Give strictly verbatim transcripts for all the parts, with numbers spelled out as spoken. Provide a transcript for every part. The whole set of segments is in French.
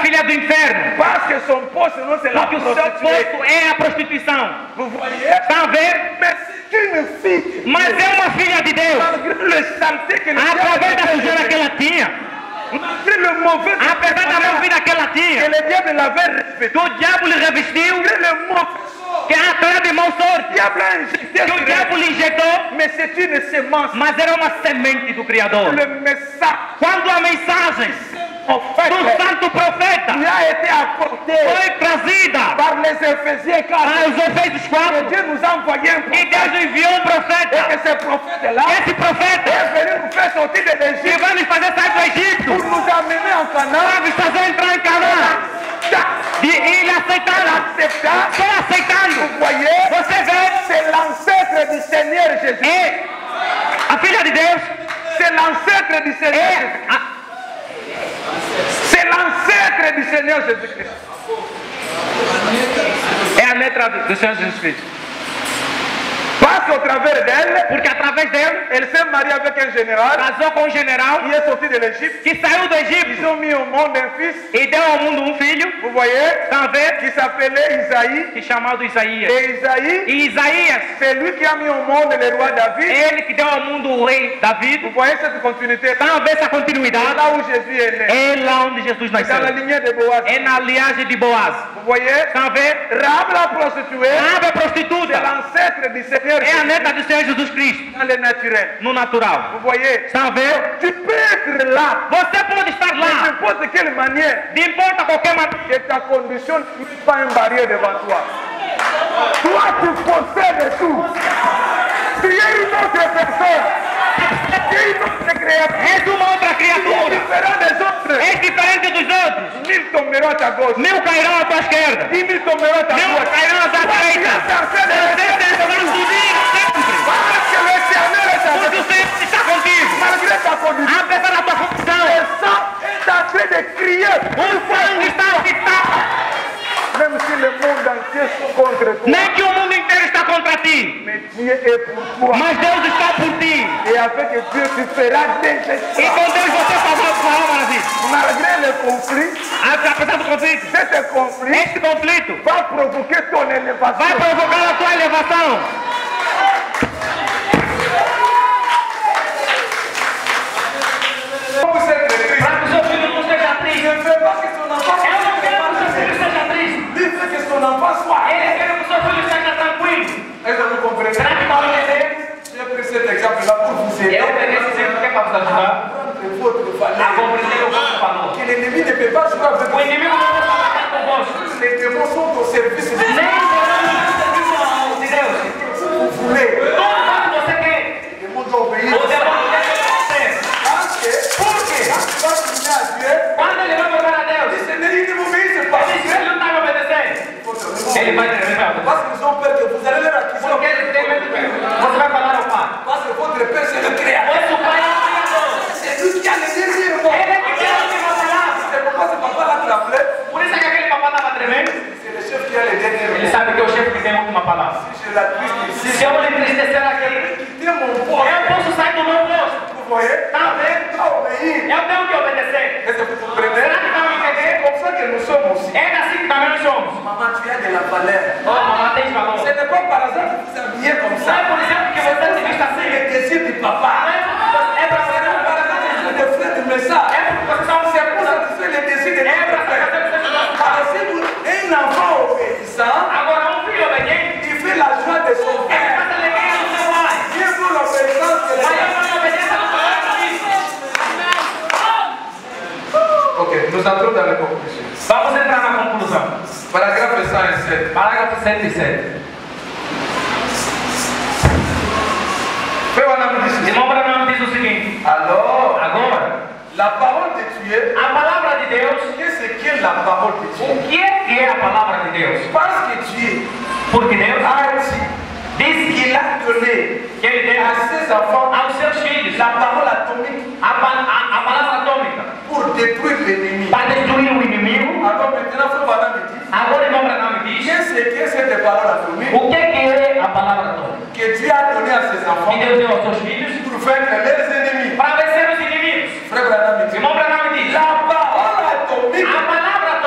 filha do inferno. Parce que son poste non c'est la Porque o seu prostituée. posto é a prostituição. Vous voyez? Está a ver? Mais c'est une fille. Mas é uma filha de Deus. Malgré le saleté que le Através da diable sujeira que avait, ela tinha, malgré le mauvais apesar da mão vida que ela que tinha, le diable l'avait revêtu, que o diabo lhe revestiu, malgré le mauvais que é através de mão le sorte, diable a injecté que o sur diabo elle. lhe injetou, Mais c'est une sémence. mas era uma semente do Criador. Le message Quando a mensagem en fait do santo profeta lui a été apporté foi trazida par les Éphésiens para quatre. os Efésios Que quatro, Dieu nous a envoyé un e prophète. Deus enviou um Et profeta. que ce prophète-là Esse profeta est venu nous faire sortir de que l'Égypte vai nos fazer sair do Egito, pour nous amener en para Canaan. nos fazer entrar em Canaã. E ele aceitaram. Acceptant, Só aceitando. vous voyez, Você vê, c'est l'ancêtre du Seigneur Jésus. é a filha de Deus, C'est l'ancêtre du Seigneur é Jésus. a, C'est l'ancêtre du Seigneur Jésus-Christ. é a letra do do Senhor Jesus Cristo. Parce qu'au travers d'elle, Porque através dele, elle s'est mariée avec un général casou com um general qui est sorti de l'Égypte. que saiu do Ils Egito ont mis au monde un fils, e deu ao mundo um filho, vous voyez, tá vendo? qui s'appelait Isaïe. Que chamado Isaías. Et Isaïe, E Isaías, c'est lui qui a mis au monde le roi David. ele que deu ao mundo o rei David. Vous voyez cette continuité Tá a ver essa continuidade? là où Jésus est né. É lá onde Jesus Dans la nasceu. lignée de Boaz. É na linhagem de Boaz. Vous voyez, Tá a ver? Rahab la prostituée, Rabi a c'est prostituta l'ancêtre du Seigneur é a Jésus neta do Senhor Jesus Cristo, dans le naturel. no natural. Vous voyez, Tá a ver? tu peux être là, Você pode estar de lá, n'importe quelle manière, não importa qualquer maneira. que ta condition ne met pas une barrière devant toi. Toi, tu possèdes tout. Tu es une autre personne. Tu es une autre créature. És uma outra Tu es criatura. différent des autres. És diferente dos outros. Mille tomberont à ta gauche. Mil cairão à tua esquerda. Dix mille tomberont à ta Mil droite. cairão à tua Toi, tu direita. es censé de Você rester tem que subir sempre. parce que l'éternel est Porque avec o Senhor está contigo. malgré ta condition. Apesar da tua condição, Le sang est en train de crier. o sangue está a gritar. Même si le monde entier sont contre toi. Nem que o mundo inteiro está contra ti. Mais Dieu est pour toi. Mas Deus está por ti. Et avec Dieu, tu feras des E exploits. com Deus você fará a sua alma na vida. Malgré le conflit, Apesar do conflito, cet conflit este conflito va provoquer ton vai élévation. provocar a tua elevação. Vous êtes triste. Para que o seu filho não seja triste. Je ne veux pas que ton enfant Eu não quero que o seu filho seja triste. Lui veut que son enfant soit. Ele quer que o seu filho seja tranquilo. Est-ce que vous comprenez? Será que está entendendo? J'ai pris cet exemple-là pour vous aider Eu peguei esse exemplo que é para vos ajudar à comprendre votre a valeur. compreender o vosso valor. Que l'ennemi ne peut pas jouer avec O inimigo não vai trabalhar convosco. vous. Les démons sont au service de Nem Dieu. serão serviço ao de Deus. Vous voulez. Tudo quanto você quer, Les démons doivent obéir. o demônio deve obedecer. Parce que Por quê? quand tu vas tourner à Dieu, Quando ele vai voltar a Deus, le Seigneur il ne m'obéit pas. ele diz que ele não está me obedecendo. Ele vai dizer, Parce qu'ils ont peur que vous allez leur accuser. porque ele tem medo que você vai falar ao pai. Parce que votre Père c'est le créateur. Pois o pai é o criador. C'est lui qui a le dernier mot. Ele é que tem a última palavra. C'est pourquoi ce papa-là tremblait. Por isso é que aquele papai estava tremendo. C'est le chef qui a le dernier Ele mot. sabe que é o chefe que tem a última palavra. Si je l'attriste ici, Se eu lhe entristecer aqui, quitter mon poste. eu posso sair do meu posto. Vous voyez? Tá vendo? Tu dois obéir. Eu tenho que obedecer. Est-ce que vous comprenez? Será que estão C'est entendendo? comme ça que nous sommes aussi. É assim que também nós somos. Maman, tu as de la valeur. Oh, mamãe tem valor. Ce n'est pas par hasard que vous habillez comme Não ça. é por exemplo que você se veste assim. C'est le désir du papa. É para C'est fazer pas par hasard que vous êtes des frères de message. É porque vocês são C'est pour satisfaire les désirs de É notre para père. fazer o que vocês gostam. Alors, si vous un enfant obéissant, Agora, um filho obediente, il fait la joie de son ele père. faz a alegria do seu pai. Bien pour l'obéissance de Mas la eu não obedeço ao pai. Ok, nous entrons dans les conclusions. Vamos entrar na conclusão. Paragraphe cent sept. Parágrafo cento e sete. Frère Branham dit Irmão Branham diz o seguinte: alors, agora, la parole de Dieu, a palavra de Deus, qu'est-ce qu'est la parole de Dieu? o que é que é a palavra de Deus? Parce que Dieu Porque Deus a dit diz qu'il a donné que Ele deu à ses enfants aos seus filhos la parole atomique a, pa- a, a palavra atômica pour détruire l'ennemi. para destruir o inimigo. Alors maintenant, Frère Branham dit, Agora, irmão Branham diz qu'est-ce qu'est cette parole atomique o que é que é a palavra atômica que Dieu a donné à ses que enfants Deus deu aos seus filhos pour vaincre leurs ennemis? para vencer os inimigos. Frère Branham dit, Irmão Branham diz la parole atomique a palavra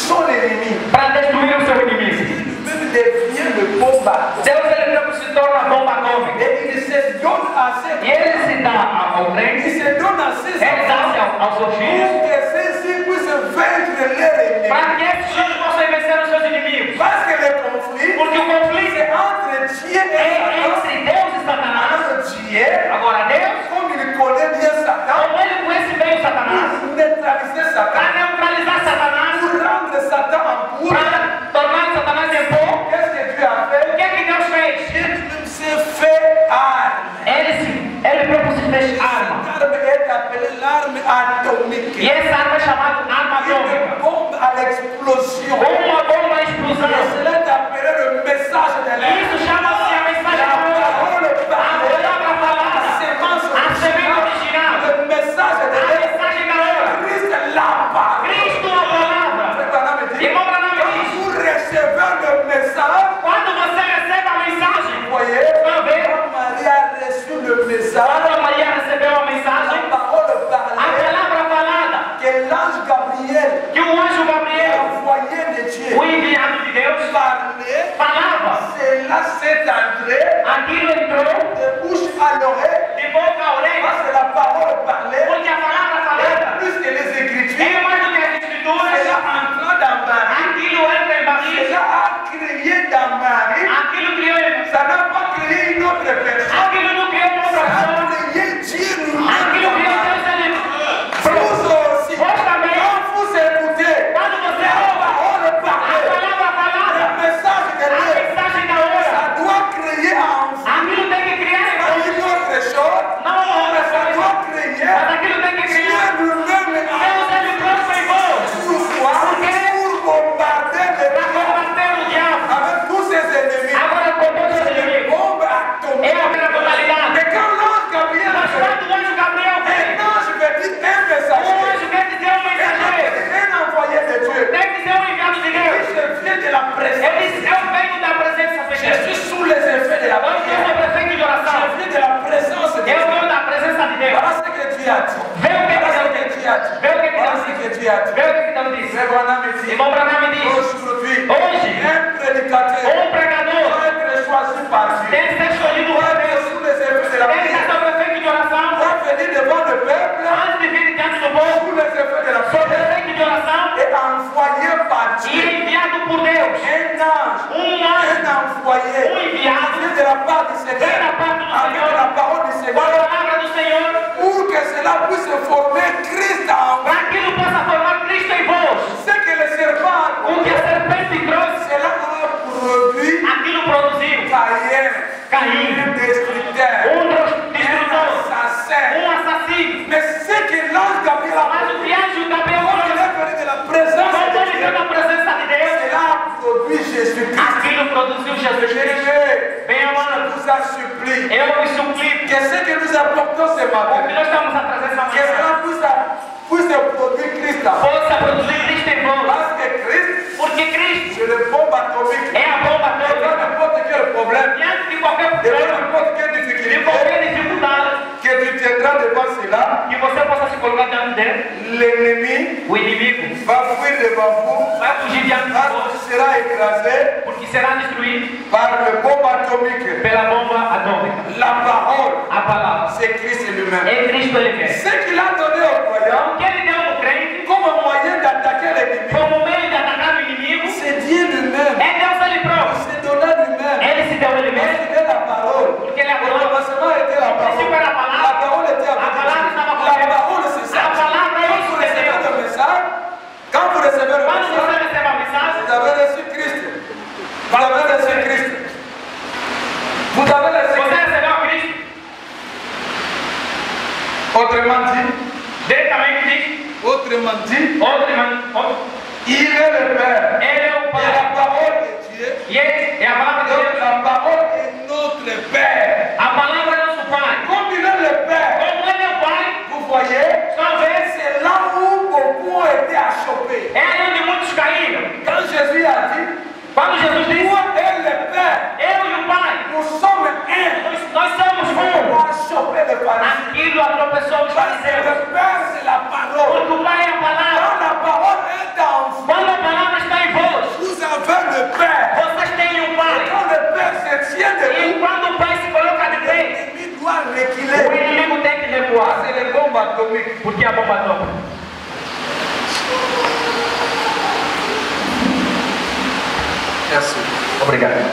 son ennemi. para destruir o seu inimigo. Même devient le bomba. Deus ele não se torna bomba atômica. Et il se donne à ses E ele se dá ao il crente, se donne à ses ele dá-se enfants ao- aos seus filhos, pour que ceux-ci puissent vaincre leur ennemi. para que esses filhos possam vencer os seus inimigos. Parce que le conflit, Porque o conflito c'est entre Dieu é et Satan. entre Deus e Satanás. Alors Dieu, Agora, Deus, comme il connaît bien Satan, como ele conhece bem o Satanás, pour neutraliser Satan, para neutralizar Satanás, pour rendre Satan en poudre, para tornar Satanás em pó, qu'est-ce que Dieu a o fait? que é que Deus fez? Dieu lui s'est fait arme. Ele, se, ele próprio se fez arma. L'arme est appelée l'arme atomique. E essa arma é chamada arma Une atômica. bombe à l'explosion. Uma bomba à Et explosão. cela est appelé le message de l'air. Isso chama-se a mensagem La da hora. parole A parlée. palavra falada. La sémence A semente originale. original. Le message de A l'air. mensagem da hora. Christ la parole. Cristo a palavra. Frère Branham dit, Irmão Branham quand diz, vous recevez le message, quando você recebe a mensagem, vous voyez, Está vendo? quand Marie a reçu le message, quando a Maria recebeu a la mensagem, parole a parlée, palavra falada, que l'ange Gabriel, que o anjo Gabriel, envoyé de Dieu, o enviado de Deus, parlait, falava. cela s'est entré Aquilo entrou de bouche à l'oreille, de boca a orelha, parce que la parole parlait, porque a palavra falada plus que les Écritures, é mais do que as escrituras. cela entra dans Marie, Aquilo entra em barriga, cela a créé dans Marie, aquilo criou em ça n'a pas créé une autre personne, aquilo não criou uma outra ça a pessoa, créé Dieu aquilo lui-même. criou Deus ele. Vous aussi, Vós também, quand vous écoutez quando você la ouve parole a parlée, palavra falada, le message de a Dieu, mensagem da hora, ça doit créer en vous aquilo tem que criar em pas nós, une autre chose, não uma outra mais ça coisa, doit créer mas aquilo tem que Dieu criar lui-même en vous. Deus ele próprio em vós, Pourquoi? Pour bombarder le para diable combater o diabo. avec tous ses ennemis. Agora com todos os C'est une inimigos, bombe é atomique. a primeira modalidade. Mais quand l'ange Gabriel Mas fait, quando o anjo Gabriel un vem, ange veut dire un o messager, anjo quer dizer um mensageiro, un envoyé de Dieu. quer dizer um enviado de Deus. Je viens de la présence. Ele diz, eu venho da presença de Je Deus. suis sous les effets de la Eu sou prière. o prefeito de oração. Je viens de la présence de Eu Dieu. venho da presença de Deus. Voilà ce que Dieu a dit. Vê o que que Voilà ce Deus que disse. Dieu a dit. Vê o que que Voilà Deus ce disse. que Dieu a dit. Vê o que que Deus disse. Frère Branham me dit, Irmão Branham me diz, aujourd'hui, hoje, un prédicateur um pregador doit être choisi par Dieu. tem que ser escolhido Doit por être Deus. sous les effets de la Tem que prière. ser o prefeito de oração. Doit venir devant le peuple Antes de vir diante do povo, sous les effets de la sou prière prefeito de oração et envoyé par e Dieu. enviado por Deus. Un ange, Um un anjo, envoyé, um enviado, vient de la part du vem Seigneur, da parte do avec Senhor, la parole du com a Seigneur, palavra do Senhor, pour que cela puisse former Christ en vous. para que aquilo possa formar Cristo em vós. Ce que le serpent O que a serpente trouxe, cela a produit aquilo produziu Caïn, Caim, un destructeur, um un destrutor, assassin. um assassino. Mais ce que l'ange Gabriel a Mas o que anjo Gabriel quand il trouxe, est venu de la présence quando de ele Dieu, veio da presença de Deus, cela a produit Jésus-Christ. aquilo produziu Jesus Cristo. Bien-aimé, Bem, je amado, vous en supplie, eu vos suplico que ce que nous apportons ce o que matin, nós estamos a trazer essa que manhã cela puisse, puisse produire Christ en vous. possa produzir Cristo em vós. Parce que Christ, Porque Cristo c'est le bombe atomique. é a bomba Devant atômica. n'importe quel problème, Diante de qualquer devant problema, n'importe quelle de difficulté, qualquer dificuldade, que tu tiendras devant cela, que você possa se colocar diante dele, l'ennemi o inimigo va fuir devant vous, vai fugir diante de parce vós, qu'il sera écrasé porque será destruído par le bombe atomique. pela bomba atômica. La parole, A palavra. c'est Christ lui-même. É Cristo ele quer. Ce qu'il a donné aux croyants O que ele deu no crente comme moyen d'attaquer l'ennemi, como meio de atacar o inimigo c'est Dieu lui-même. é Deus ele Il próprio. s'est donné lui-même. Ele se deu ele Parce mesmo. qu'il est la parole. Porque ele é a Au palavra. commencement était la O princípio parole. era a La palavra. parole était avec A palavra Dieu. estava com La Deus. parole, c'est ça. A palavra é Quand isso vous que recevez Deus. le message, quand vous recevez le Quando você message, recebe a mensagem, vous avez reçu Christ. Vous avez reçu Christ. Vous avez reçu você Christ. recebeu a Cristo. Autrement dit, Diretamente diz, autrement dit, outro irmão, outro. il est le Père. Ele é o Et Pai. la parole de Dieu, E ele é a palavra de donc Deus. la parole est notre Père. A palavra é nosso Pai. Comme il est le Père, Como ele é o Pai, vous voyez, talvez c'est là où beaucoup ont été achoppés. é ali onde muitos caíram. Quand Jésus a dit, Quando Jesus disse, moi et le Père, eu e o Pai, nous sommes un. nós, nós somos On um. a chopé le pharisien. Aquilo atropelou os Parce que fariseus. le Père, c'est la parole. Porque o Pai é a palavra. Quand la parole est en vous, Quando a palavra está atomique. Por que a bomba atômica? Merci. Obrigado.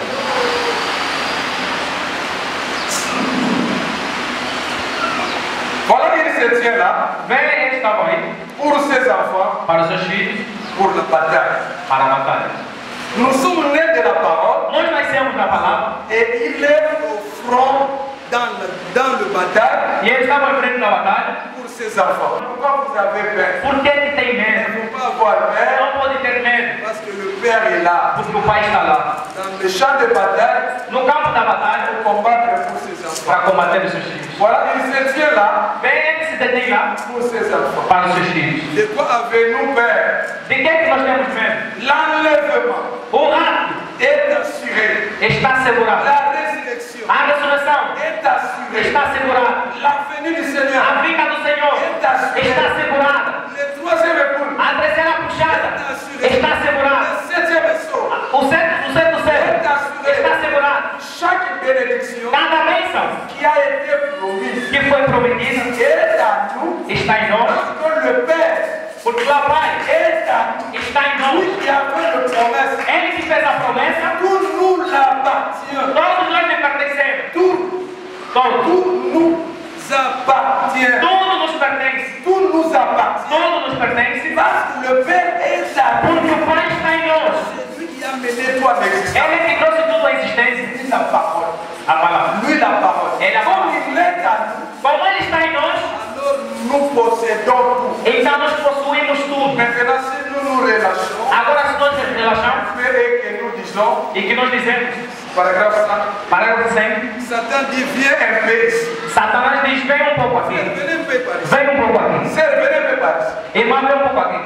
Voilà, il se tient là Vem eles estavam aí pour ses enfants, para os seus filhos, pour la bataille. para a batalha. Nous sommes nés de la parole Nós nascemos na palavra et il est au front dans le, dans le bataille e eles estavam em frente da batalha. pour ses enfants. Pourquoi vous avez peur? Por que que tem Il medo? ne faut pas avoir peur Não pode ter medo, parce que le Père est là. porque o pai está lá. Dans le champ de bataille, No campo da batalha, pour combattre pour ses enfants. para combater os seus filhos. Voilà, il se tient là Vem ele se detém lá pour ses enfants. para os seus filhos. De quoi avez-nous peur? De que que nós temos medo? L'enlèvement O rapto est assuré. está assegurado. La résurrection A ressurreição est assurée. está assegurada. La venue du Seigneur A vinda do Senhor está assegurada. Le troisième époux A terceira puxada está assegurada. le septième saut O centro, o centro certo est assuré. está assegurado. Chaque bénédiction Cada bênção qui a été promise que foi prometida est à nous está em nós, parce que le Père porque o Pai est à nous. está em nós. Lui qui a fait le promesse, Ele que fez a promessa, tout nous l'appartient. todos nós lhe pertencemos. Tout, Todos. tout nous appartient. Tudo nos pertence. Tout nous appartient. Tudo nos pertence. Parce que le Père est à nous. Porque o Pai está em nós. C'est lui qui a mené toi à l'existence. Ele que trouxe tudo à existência. Lui la parole. A palavra. Lui la parole. Et la Comme parole. il est à nous, Como Ele está em nós, alors nous possédons tout. então nós possuímos tudo. Maintenant, si nous nous relâchons, Agora, se nós nos relaxamos et que nous disons, e que nós dizemos, paragraphe cent, parágrafo cem, Satan dit viens un peu ici. Satanás diz: vem um pouco aqui. Venez un peu par ici. Vem um pouco aqui. Sœur, venez un peu par ici. Irmã, vem um pouco aqui.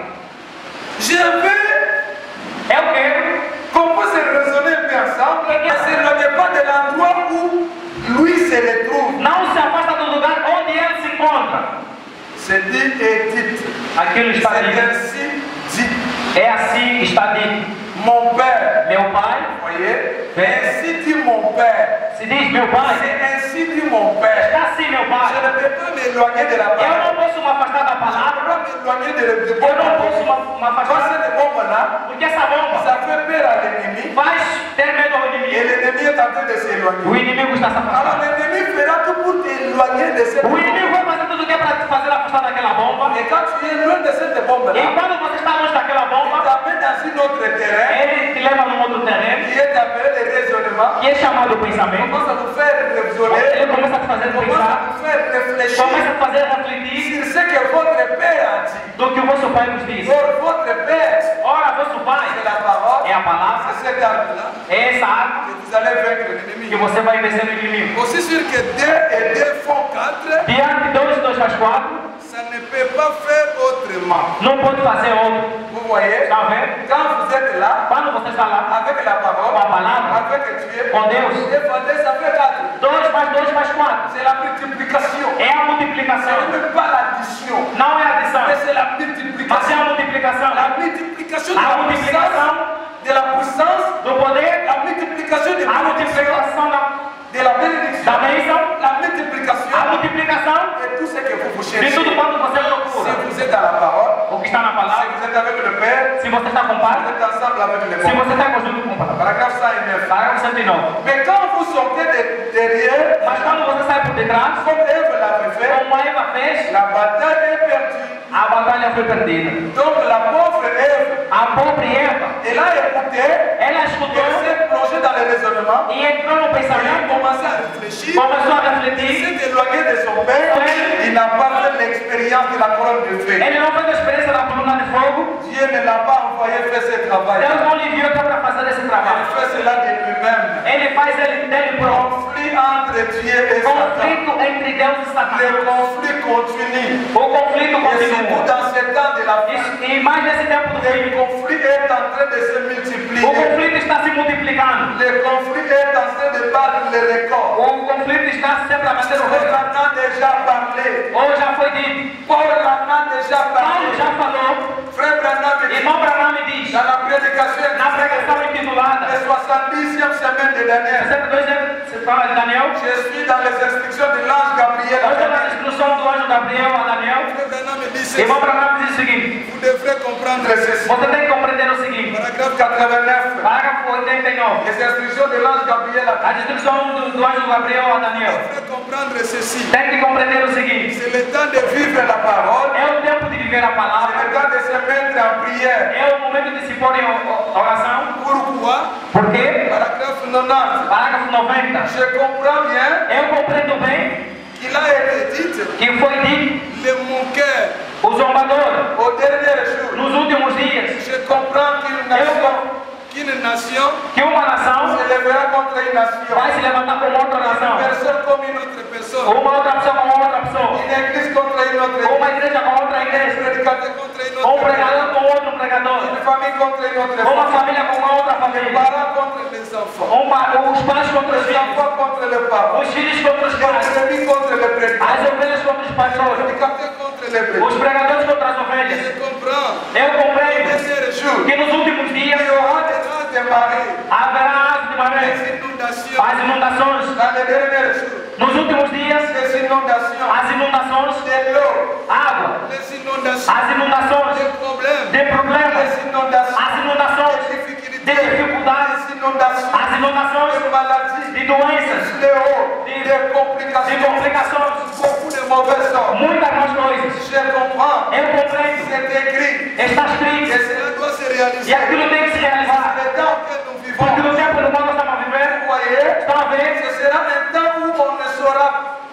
Je veux Eu quero qu'on puisse raisonner un peu ensemble. Ne s'éloignez pas de l'endroit où lui se retrouve. não se afasta do lugar onde ele se encontra. C'est dit et dit. Aquilo está C'est dito. ainsi dit. É assim, está dito. Mon Père, Meu pai, vous voyez, ainsi dit mon Père. se diz meu pai, C'est ainsi dit mon Père. está assim meu Je pai. ne peux pas m'éloigner de la Eu parole. não posso me afastar da Je ne palavra, peux pas m'éloigner de, de, de eu não posso bombe. me me Quand afastar, cette bombe-là, porque essa bomba ça fait peur à l'ennemi. faz ter medo ao Et inimigo. l'ennemi est en train de O s'éloigner. inimigo está se Alors afastando. l'ennemi fera tout pour t'éloigner de cette O bombe. inimigo vai fazer tudo o que é para te fazer afastar daquela bomba. Et quand tu es loin de cette bombe-là, E quando você está longe daquela il bomba, t'amène dans un autre terrain ele te leva num outro terreno, qui est appelé le raisonnement. que é chamado Il pensamento. commence à nous faire Ele raisonner. começa a te fazer Il commence à pensar, nous faire réfléchir começa a te fazer refletir sur ce que votre Père a dit. do que o vosso pai nos diz. Or, votre Père, Ora, vosso c'est pai la parole, é a palavra, c'est cette arme-là é essa arma que vous allez vaincre que l'ennemi. você vai vencer o inimigo. Aussi sûr que deux et deux font quatre, Diante de dois, dois faz quatro, ça ne peut pas faire autrement. não pode fazer outro. Vous voyez, Está vendo? quand vous êtes là, Quando você está lá avec la parole, com a palavra, avec Dieu, com Deus, défendez, ça fait quatre. dois mais dois faz quatro. C'est la multiplication. É a Ce multiplicação. n'est même pas l'addition, Não é adição, mais c'est la mas é multiplication. a multiplicação. La multiplication de A la puissance, multiplicação de la puissance, do poder, la multiplication de a la bénédiction, multiplicação da, de la bénédiction, da bênção, la multiplication a multiplicação de tout ce que vous vous de cherchez. tudo quanto você Si procura. vous êtes dans la parole, O que está na si palavra, vous êtes avec le Père, se você está com o vous Pai, êtes ensemble avec le se Père. você está conjunto com o Pai. Paragraphe cent neuf. Parágrafo cento e nove. Mais quand vous sortez de derrière, Mas quando você sai por detrás, comme Ève l'avait fait, como a Eva fez, la bataille est perdue. a batalha foi perdida. Donc la pauvre Ève, A pobre Eva, elle a écouté, ela elle escutou s'est plongée dans le raisonnement, e entrou no elle a pensamento, commencé à réfléchir, começou a elle refletir. s'est éloignée de son père, il n'a pas fait l'expérience de la colonne de feu. Ele não fez a experiência da coluna de fogo. Dieu ne l'a pas envoyé faire ce travail. Deus não lhe enviou para fazer esse Il trabalho. fait cela de lui-même. Ele faz ele dele próprio. Conflit entre Dieu et Satan. Conflito entre Deus e Le Satanás. conflit continue. O conflito Et surtout continua. dans ce temps de la E, fin, e mais nesse tempo do le fim, conflit est en train de se o multiplier. conflito está se multiplicando. Le conflit est en train de battre les records. O conflito está sempre a bater o Paul recorde. en a déjà parlé. Ou já foi dito. Paul en a déjà Paulo parlé. já falou. Frère Branham me dit, Irmão Branham me diz, dans la prédication, na pregação intitulada le soixante-dixième semaine de Daniel. Essa deuxième, c'est pas Daniel. Je suis dans les instructions de l'ange Gabriel. Eu estou na instrução do anjo Gabriel a Daniel. Le Branham me dit E ceci. vamos para diz o seguinte: Vous devrez comprendre ceci. você tem que compreender o seguinte. Paragraphe quatre-vingt-neuf. Parágrafo oitenta e nove. Les instructions de l'ange Gabriel a A instrução do, do anjo Gabriel a Daniel. Vous devrez comprendre ceci. Tem que compreender o seguinte: C'est le temps de vivre la parole. é o tempo de viver a C'est palavra. le temps de se mettre en prière. É o momento de se pôr em o- oração. Pourquoi? Por quê? Paragraphe quatre-vingt-dix. Parágrafo noventa. Je comprends bien Eu compreendo bem qu'il a été dit que foi dito le moqueur o zombador au dernier jour. nos últimos dias Je comprends qu'une nation, qu'une nation que uma nação se lèvera contre une nation. vai se levantar com outra Une nação, personne comme une autre personne. ou uma outra pessoa com outra pessoa, Une église contre une autre ou uma église. igreja com outra Un igreja, prédicateur contre une ou um autre pregador église. com outro pregador, Une famille contre une autre ou uma famille. família com uma outra Les família, parents contre les enfants. ou uma, os pais contra os Les filhos, enfants contre les parents. os filhos contra os Les pais, brebis contre les brebis. as ovelhas contra os Les pastores, prédicateurs contre les os brebis. pregadores contra as Je ovelhas. comprends. Eu Au compreendo dernier jour, que nos últimos il dias y aura des races de marées, haverá ave de maré, des inondations. as inundações. Dans les derniers jours, Nos últimos dias, des inondations. as inundações, De l'eau, água, les inondations. as inundações, Des problèmes. de problemas, Les inondations. as inundações, Des de difficultés. dificuldades, Des inondations. as inundações, Des maladies. de doenças, Des fléaux. de, Des de complications. complicações, Beaucoup de mauvais sorts. muitas mais coisas. Je comprends. Eu compreendo, C'est écrit. está Et escrito, cela doit se e réaliser. aquilo tem que se realizar. Le temps que nous Porque vivons, no tempo no qual nós estamos a viver, vous voyez, estão a ver, ce sera un temps où on ne saura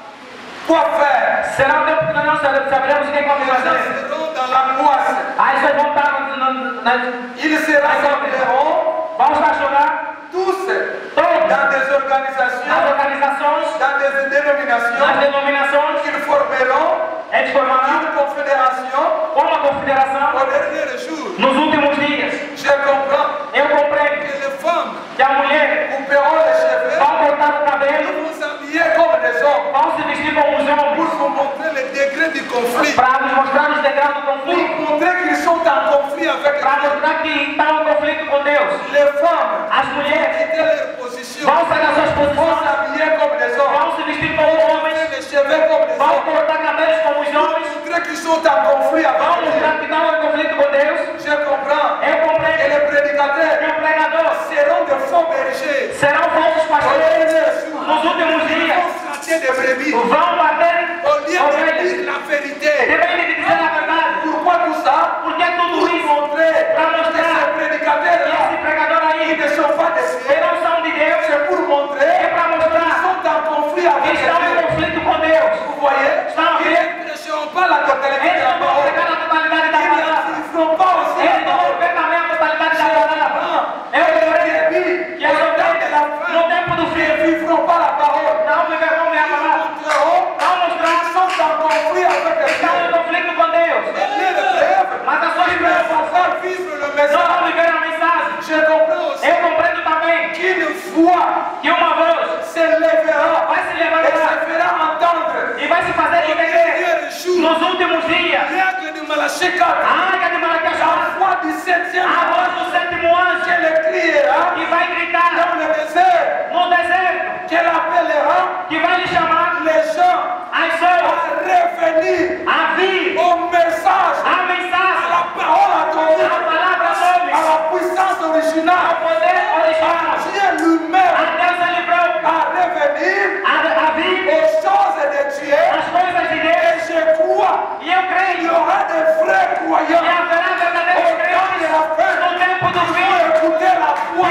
quoi faire. será um tempo que nós não sabe- saberemos o que vamos Les gens fazer. seront dans l'angoisse. Aí vocês vão estar na- nas... Ils se rassembleront Vamos lá chorar, tous todos, dans des nas organisations, organizações, dans des nas dénominations. denominações, Ils formeront eles formarão une confédération uma confederação au dernier jour. nos últimos dias. Je comprends Eu compreendo que les femmes que a mulher couperont les cheveux, vão cortar o cabelo, vont s'habiller comme des hommes vão se vestir como os pour homens, vous montrer le degré du conflit. para nos mostrar os degraus do Pour conflito, montrer qu'ils sont en conflit avec para Dieu. mostrar que está um conflito com Deus. Les femmes As mulheres quitter leur position, vão sair das suas vont posições, s'habiller comme des hommes, vão se vestir como vont homens, faire les cheveux comme des vão hommes, cortar cabelos como os pour homens, montrer qu'ils sont en conflit vão avec Dieu. mostrar que estão em conflito com Deus. Je comprends. Eu Et compreendo les prédicateurs que o pregador seront des faux bergers. serão falsos Au pastores dernier jour, nos últimos ils dias. vont flatter des brebis. Vão bater Au lieu de ovelhas. dire la vérité. Devem de dizer a verdade. Pourquoi tout ça? Porque é tudo Pour isso montrer para que mostrar ces que prédicateurs-là, esse pregador ils aí, ne sont pas des eles cieux. não são de Deus, C'est pour montrer é para qu'ils mostrar sont en conflit que avec estão em Dieu. conflito com Deus. Vous voyez? Ça, Ils oui. ne prêcheront pas la totalité de Eles la não vão parole. pegar a totalidade da Ils palavra. ne feront pas aussi la Eles não vão parole. ver também a totalidade da palavra. Eu Et les creio brebis, que as ovelhas, no tempo do ils fim, ne vivront pas la parole. não viverão bem a Ils palavra. montreront Vão mostrar qu'ils sont en conflit avec que estão Dieu. em conflito com Deus. Et les rêves, Mas as suas ils ne promessas vont pas vivre le não message. vão viver a mensagem. Je comprends aussi Eu compreendo também qu'une voix que uma voz se lèvera vai se et se levantar fera entendre. e vai se fazer Au entender dernier jour, nos últimos dias. règle de Malachie quatre, A arca de Malaquias, la voix du septième a voz ange, do sétimo anjo, qu'elle criera que vai gritar dans le désert, no deserto, qu'elle appellera que vai lhe chamar les gens as pessoas à revenir a vir au message, a à mensagem, la parole a atomique, palavra à nome, la puissance ao originale, poder à original, Dieu lui-même, a Deus ele próprio, à revenir a, a vir aux choses de Dieu. as coisas de Deus. Et je crois E eu qu'il y creio aura des vrais que croyants. haverá verdadeiros crentes no tempo do Il fim faut écouter la voix.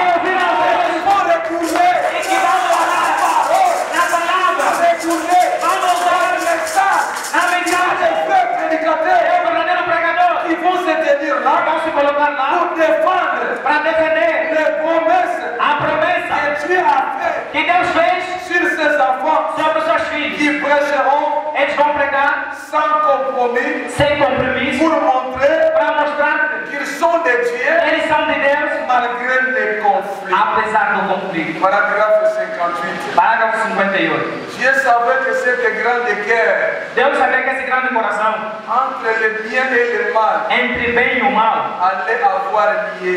Il faut recourir e que vão orar na palavra, recourir vão au orar message. na Il y a mensagem. des vrais É prédicateurs o verdadeiro pregador qui vont se tenir là vão se colocar lá pour défendre para defender les promesses a promessa que Dieu a faites que Deus fez sur ses enfants sobre os seus filhos. qui prêcheront Eles vão pregar sans compromis sem compromisso pour montrer para mostrar qu'ils sont de que Dieu eles são de Deus malgré les conflits. apesar do conflito. Paragraphe cinquante-huit. Parágrafo cinquenta e oito. Dieu savait que cette grande guerre Deus sabia que esse grande coração entre le bien et le mal entre bem e o mal allait avoir lieu.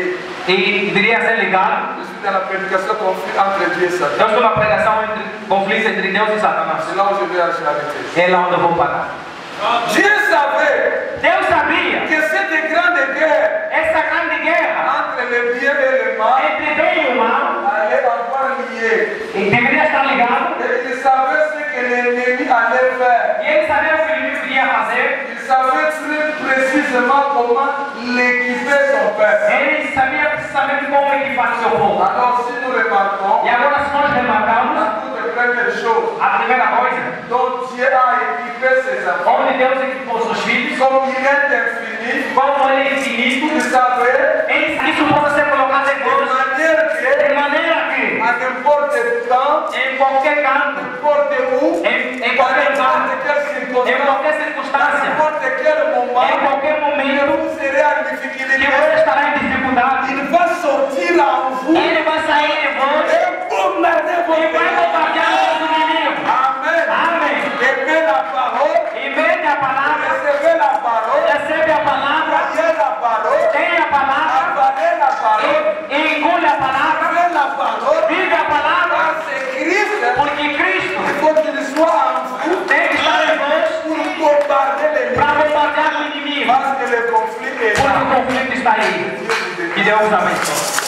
e deveria ser ligado. Je suis dans la prédication conflit entre Dieu et Satan. Eu estou na pregação entre conflito entre Deus e Satanás. C'est là où je vais arrêter. É lá onde eu vou parar. Dieu savait Deus sabia que cette grande guerre essa grande guerra entre le bien et le mal entre bem e o mal allait avoir lié. e deveria estar ligado. Et il savait ce que l'ennemi allait faire. E ele sabia o que o inimigo iria fazer. Il savait très précisément comment l'équiper son peuple. Ele sabia precisamente como equipar o seu povo. Alors si nous remarquons, E agora, se nós remarcarmos, la toute première chose a primeira coisa, dont Dieu a équipé ses enfants, onde Deus equipou seus filhos, comme il est infini, como ele é infinito, il savait ele, isso possa ser colocado em de Deus, manière de que maneira que, à n'importe temps, em qualquer canto, n'importe où, em, em dans qualquer lugar, n'importe quelle em circonstance, qualquer dans circunstância, n'importe quel em moment, qualquer momento, vous serez en que difficulté. você estará em dificuldade, Il va sortir en vous ele vai sair de vós et bombarder e votre vai bombardear os inimigos. Amen. Amém. Aimez la parole, E mete a palavra, recevez la parole, recebe a palavra, croyez la parole, tem a palavra, avalez la parole, e, e engole a palavra, faites la parole, vive a palavra, parce que Christ, porque Cristo il faut qu'il soit en vous tem que estar em vós pour bombarder l'ennemi. para bombardear o inimigo. Parce que le conflit est Porque là. o conflito está aí. Dieu vous bénisse. Que Deus abençoe.